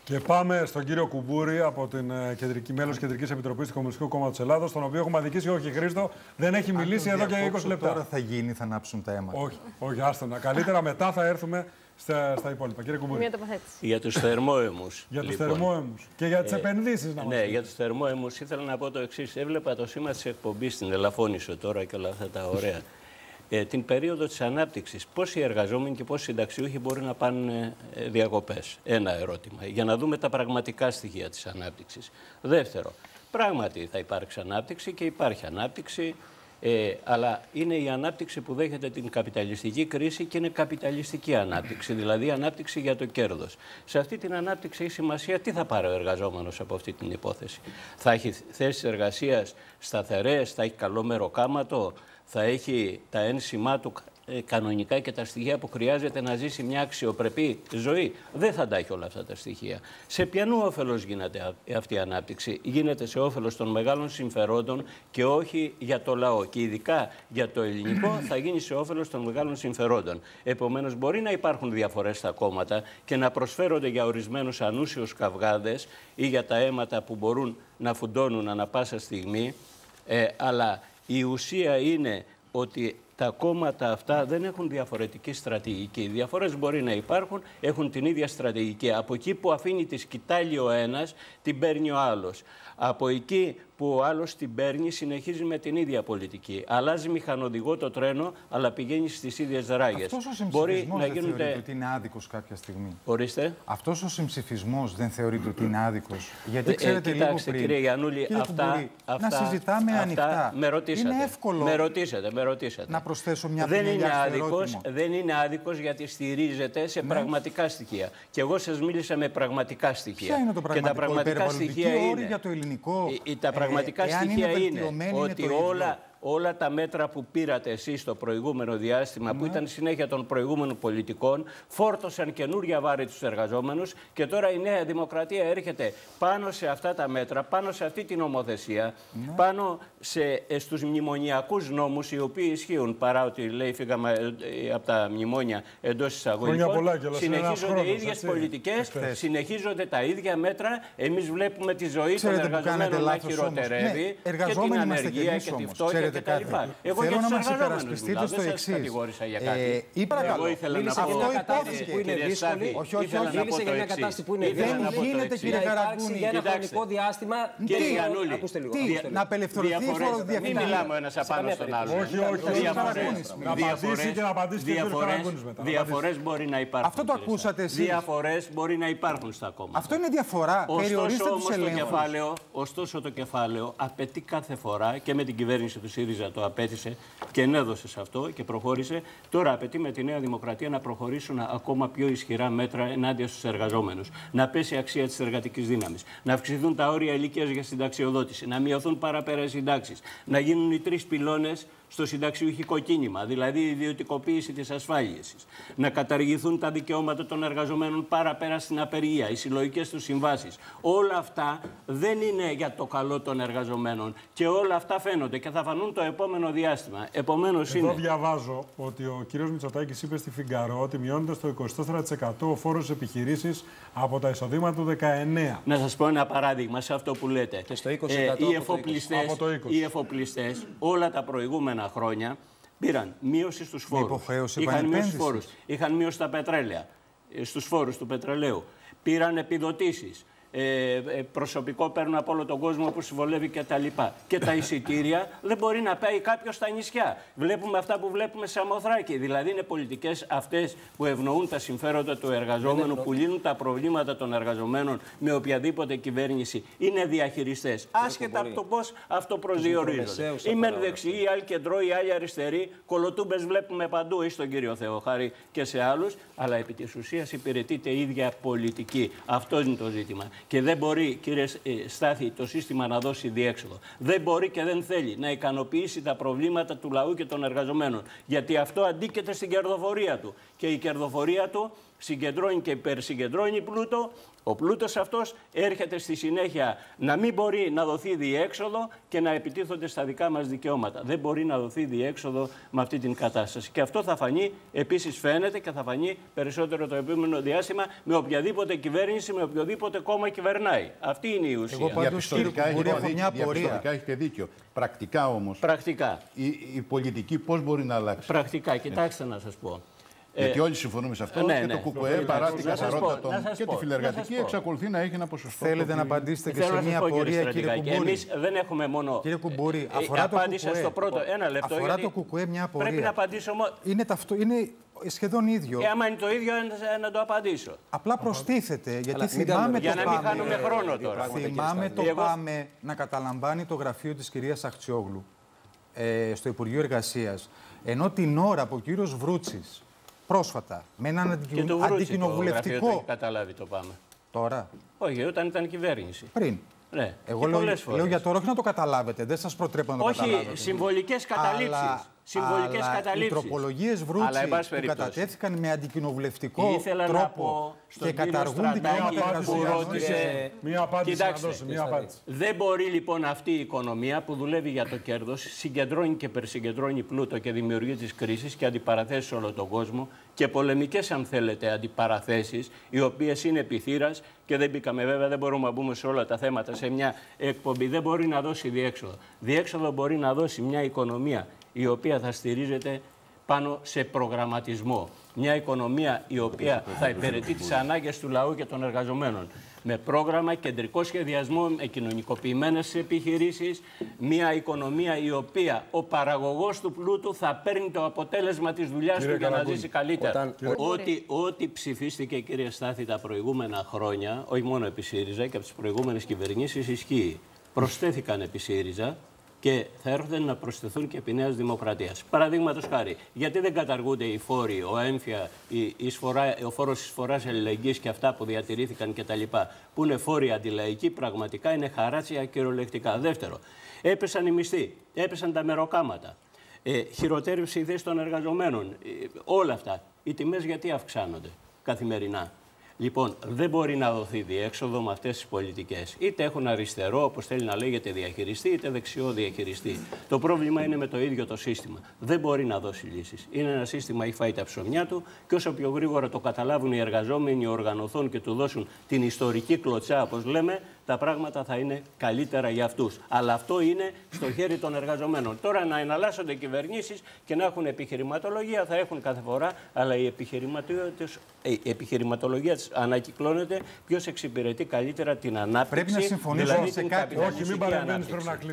Και πάμε στον κύριο Κουμπούρη από την μέλος Κεντρικής Επιτροπής του Κομμουνιστικού Κόμματος Ελλάδος, τον οποίο έχουμε αδικήσει. Όχι, Χρήστο, δεν έχει μιλήσει εδώ και 20 λεπτά. Τώρα θα γίνει, θα ανάψουν τα αίματα. Όχι, άστονα. Καλύτερα μετά θα έρθουμε στα υπόλοιπα. Κύριε Κουμπούρη. Για τους θερμόαιμους. Για τους θερμόαιμους. Και για τις επενδύσεις να μας Ναι, για τους θερμόαιμους ήθελα να πω το εξής. Έβλεπα το σήμα της εκπομπής στην Ελαφώνησο τώρα και όλα αυτά τα ωραία. Την περίοδο της ανάπτυξης, πόσοι εργαζόμενοι και πόσοι συνταξιούχοι μπορεί να πάνε διακοπές. Ένα ερώτημα, για να δούμε τα πραγματικά στοιχεία της ανάπτυξης. Δεύτερο, πράγματι θα υπάρξει ανάπτυξη και υπάρχει ανάπτυξη, αλλά είναι η ανάπτυξη που δέχεται την καπιταλιστική κρίση και είναι καπιταλιστική ανάπτυξη, δηλαδή ανάπτυξη για το κέρδος. Σε αυτή την ανάπτυξη έχει σημασία τι θα πάρει ο εργαζόμενος από αυτή την υπόθεση. Θα έχει θέσεις εργασίας σταθερές, θα έχει καλό μεροκάματο, θα έχει τα ένσημά του κανονικά και τα στοιχεία που χρειάζεται να ζήσει μια αξιοπρεπή ζωή. Δεν θα τα έχει όλα αυτά τα στοιχεία. Σε ποιανού όφελος γίνεται αυτή η ανάπτυξη? Γίνεται σε όφελος των μεγάλων συμφερόντων και όχι για το λαό. Και ειδικά για το ελληνικό θα γίνει σε όφελος των μεγάλων συμφερόντων. Επομένως, μπορεί να υπάρχουν διαφορές στα κόμματα και να προσφέρονται για ορισμένους ανούσιους καυγάδες ή για τα αίματα που μπορούν να φουντώνουν ανα πάσα στιγμή, αλλά η ουσία είναι ότι τα κόμματα αυτά δεν έχουν διαφορετική στρατηγική. Οι διαφορές μπορεί να υπάρχουν, έχουν την ίδια στρατηγική. Από εκεί που αφήνει τη σκητάλη ο ένας, την παίρνει ο άλλος. Από εκεί που ο άλλος την παίρνει, συνεχίζει με την ίδια πολιτική. Αλλάζει μηχανοδηγό το τρένο, αλλά πηγαίνει στις ίδιες ράγες. Αυτός ο συμψηφισμός δεν θεωρείται ότι είναι άδικος κάποια στιγμή? Ορίστε. Αυτός ο συμψηφισμός δεν θεωρείται ότι είναι άδικος? Γιατί ξέρετε, κοιτάξτε, λίγο πριν, κύριε Γιαννούλη, να συζητάμε ανοιχτά. Με ρωτήσατε. Είναι εύκολο με ρωτήσατε. Να προσθέσω μια πινελιά στο ερώτημα. Δεν είναι άδικος γιατί στηρίζεται σε πραγματικά στοιχεία. Και εγώ σας μίλησα με πραγματικά στοιχεία. Ποια είναι το πραγματικό? Και τα πραγματικά στοιχεία είναι για το ελληνικό. Τα πραγματικά στοιχεία είναι ότι όλα τα μέτρα που πήρατε εσείς το προηγούμενο διάστημα, που ήταν συνέχεια των προηγούμενων πολιτικών, φόρτωσαν καινούρια βάρη τους εργαζόμενους και τώρα η Νέα Δημοκρατία έρχεται πάνω σε αυτά τα μέτρα, πάνω σε αυτή την νομοθεσία, πάνω στους μνημονιακούς νόμους οι οποίοι ισχύουν, παρά ότι λέει φύγαμε από τα μνημόνια εντός εισαγωγικών. Συνεχίζονται οι ίδιες πολιτικές, συνεχίζονται τα ίδια μέτρα. Εμείς βλέπουμε τη ζωή των εργαζομένων να χειροτερεύει και την ανεργία και τη φτώχεια. Εγώ θέλω να μας υπερασπιστείτε στο εξής. Εγώ ήθελα να πω αυτό υπόθηκε που είναι δύσκολη. Όχι. Μίλησε για μια κατάσταση που είναι δύσκολη. Δεν γίνεται, κύριε Καραγκούνη. Για ένα χρονικό διάστημα. Κύριε Γιαννούλη, να απελευθερωθεί η φοροδιαφυγή? μην μιλάμε ο ένας απάνω στον άλλο. Διαφορές μπορεί να υπάρχουν. Αυτό το ακούσατε εσείς? Διαφορές μπορεί να υπάρχουν στα κόμματα. Αυτό είναι διαφορά. Περιορίστε τους ελέγχους. Ωστόσο το κεφάλαιο απαιτεί κάθε φορά, και με την κυβέρνηση του ΣΥΡΙΖΑ το απέτησε και ενέδωσε σε αυτό και προχώρησε. Τώρα απαιτεί με τη Νέα Δημοκρατία να προχωρήσουν ακόμα πιο ισχυρά μέτρα ενάντια στους εργαζόμενους. Να πέσει η αξία της εργατικής δύναμης. Να αυξηθούν τα όρια ηλικίας για συνταξιοδότηση. Να μειωθούν παραπέρα οι συντάξεις. Να γίνουν οι 3 πυλώνες στο συνταξιούχικό κίνημα, δηλαδή η ιδιωτικοποίηση της ασφάλισης. Να καταργηθούν τα δικαιώματα των εργαζομένων παραπέρα στην απεργία, οι συλλογικές τους συμβάσεις. Όλα αυτά δεν είναι για το καλό των εργαζομένων και όλα αυτά φαίνονται και θα φανούν το επόμενο διάστημα. Επομένως Εδώ διαβάζω ότι ο κύριος Μητσοτάκης είπε στη Φιγκαρό ότι μειώνεται στο 24% ο φόρος επιχειρήσεις από τα εισοδήματα του 19. Να σας πω ένα παράδειγμα σε αυτό που λέτε. Και στο 20% οι εφοπλιστές όλα τα προηγούμενα χρόνια πήραν μείωση στους φόρους. Είχαν μείωση στα πετρέλαια, στους φόρους του πετρελαίου. Πήραν επιδοτήσεις. Προσωπικό παίρνουν από όλο τον κόσμο που συμβολεύει κτλ. Και τα εισιτήρια δεν μπορεί να πάει κάποιος στα νησιά. Βλέπουμε αυτά που βλέπουμε σε Αμοθράκη. Δηλαδή είναι πολιτικές αυτές που ευνοούν τα συμφέροντα του εργαζόμενου, που λύνουν τα προβλήματα των εργαζομένων με οποιαδήποτε κυβέρνηση. Είναι διαχειριστές. Άσχετα από το πώς αυτό προσδιορίζονται. Οι μεν δεξιοί, οι άλλοι κεντρώοι, οι άλλοι αριστεροί. Κολοτούμπες βλέπουμε παντού, ή στον κύριο Θεοχάρη και σε άλλους. Αλλά επί της ουσίας υπηρετείται η ίδια πολιτική. Αυτό είναι το ζήτημα. Και δεν μπορεί, κύριε Στάθη, το σύστημα να δώσει διέξοδο. Δεν μπορεί και δεν θέλει να ικανοποιήσει τα προβλήματα του λαού και των εργαζομένων. Γιατί αυτό αντίκειται στην κερδοφορία του. Και η κερδοφορία του συγκεντρώνει και υπερσυγκεντρώνει πλούτο Ο πλούτος αυτός έρχεται στη συνέχεια να μην μπορεί να δοθεί διέξοδο και να επιτίθονται στα δικά μας δικαιώματα. Δεν μπορεί να δοθεί διέξοδο με αυτή την κατάσταση. Και αυτό θα φανεί, επίσης φαίνεται και θα φανεί περισσότερο το επόμενο διάστημα με οποιαδήποτε κυβέρνηση, με οποιοδήποτε κόμμα κυβερνάει. Αυτή είναι η ουσία. Διαπιστωτικά έχετε δίκιο. Πρακτικά όμως, η πολιτική πώς μπορεί να αλλάξει? Πρακτικά, κοιτάξτε να σας πω. Γιατί όλοι συμφωνούμε σε αυτό και το ΚΚΕ παρά την καθαρότητα και τη φιλεργατική εξακολουθεί να έχει ένα ποσοστό. Θέλετε να απαντήσετε και σε μια πορεία, κύριε Κουμπούρη? Εμείς δεν έχουμε μόνο. Κύριε Κουμπούρη, αφορά το ΚΚΕ. Στο πρώτο, ένα λεπτό, αφορά το ΚΚΕ μια πορεία. Πρέπει να απαντήσω. Είναι σχεδόν ίδιο. Άμα είναι το ίδιο, να το απαντήσω. Απλά προστίθεται, γιατί θυμάμαι για να μην χάνουμε χρόνο τώρα. Θυμάμαι το ΠΑΜΕ να καταλαμβάνει το γραφείο της κυρίας Αχτσιόγλου στο Υπουργείο Εργασίας, ενώ την ώρα που ο κύριος Βρούτσης πρόσφατα με έναν αντικοινοβουλευτικό. Το έχει καταλάβει το ΠΑΜΕ. Τώρα. Όχι, όταν ήταν κυβέρνηση. Πριν. Ναι. Εγώ λέω για τώρα, όχι να το καταλάβετε, δεν σας προτρέπω να το καταλάβετε. Όχι, συμβολικές καταλήψεις. Συμβολικές καταλήψεις. Οι τροπολογίες Βρούτση που κατατέθηκαν με αντικοινοβουλευτικό τρόπο και καταργούν δικαιώματα εργαζομένων. Μία απάντηση να δώσει. Δεν μπορεί λοιπόν αυτή η οικονομία που δουλεύει για το κέρδος, συγκεντρώνει και περισυγκεντρώνει πλούτο και δημιουργεί τις κρίσεις και αντιπαραθέσεις σε όλο τον κόσμο και πολεμικές, αν θέλετε, αντιπαραθέσεις, οι οποίες είναι επιθύρας και δεν μπήκαμε βέβαια, δεν μπορούμε να μπούμε σε όλα τα θέματα σε μια εκπομπή. Δεν μπορεί να δώσει διέξοδο. Διέξοδο μπορεί να δώσει μια οικονομία η οποία θα στηρίζεται πάνω σε προγραμματισμό. Μια οικονομία η οποία θα υπηρετεί τις ανάγκες του λαού και των εργαζομένων. Με πρόγραμμα, κεντρικό σχεδιασμό, με κοινωνικοποιημένες επιχειρήσεις. Μια οικονομία η οποία ο παραγωγός του πλούτου θα παίρνει το αποτέλεσμα της δουλειάς του για να ζήσει καλύτερα. Ό,τι ψηφίστηκε, κύριε Στάθη, τα προηγούμενα χρόνια, όχι μόνο επί ΣΥΡΙΖΑ και από τις προηγούμενες κυβερνήσεις, ισχύει. Προσθέθηκαν επί ΣΥΡΙΖΑ και θα έρχονται να προσθεθούν και επί Νέας Δημοκρατίας. Παραδείγματος χάρη, γιατί δεν καταργούνται οι φόροι, ο έμφυα, ο φόρος εισφοράς αλληλεγγύης και αυτά που διατηρήθηκαν κτλ. Που είναι φόροι αντιλαϊκοί, πραγματικά είναι χαράτσια κυριολεκτικά. Δεύτερο, έπεσαν οι μισθοί, έπεσαν τα μεροκάματα. Χειροτέρευση η θέση των εργαζομένων. Όλα αυτά. Οι τιμές γιατί αυξάνονται καθημερινά? Λοιπόν, δεν μπορεί να δοθεί διέξοδο με αυτές τις πολιτικές. Είτε έχουν αριστερό, όπως θέλει να λέγεται, διαχειριστή, είτε δεξιό διαχειριστή. Το πρόβλημα είναι με το ίδιο το σύστημα. Δεν μπορεί να δώσει λύσεις. Είναι ένα σύστημα, έχει φάει τα ψωμιά του και όσο πιο γρήγορα το καταλάβουν οι εργαζόμενοι, οργανωθούν και του δώσουν την ιστορική κλωτσά, όπως λέμε, τα πράγματα θα είναι καλύτερα για αυτούς. Αλλά αυτό είναι στο χέρι των εργαζομένων. Τώρα να εναλλάσσονται κυβερνήσεις και να έχουν επιχειρηματολογία, θα έχουν κάθε φορά, αλλά η επιχειρηματολογία της ανακυκλώνεται ποιος εξυπηρετεί καλύτερα την ανάπτυξη. Πρέπει να συμφωνήσουμε δηλαδή σε την κάτι. Όχι, μην παρεμβαίνεις, πρέπει να κλείσει.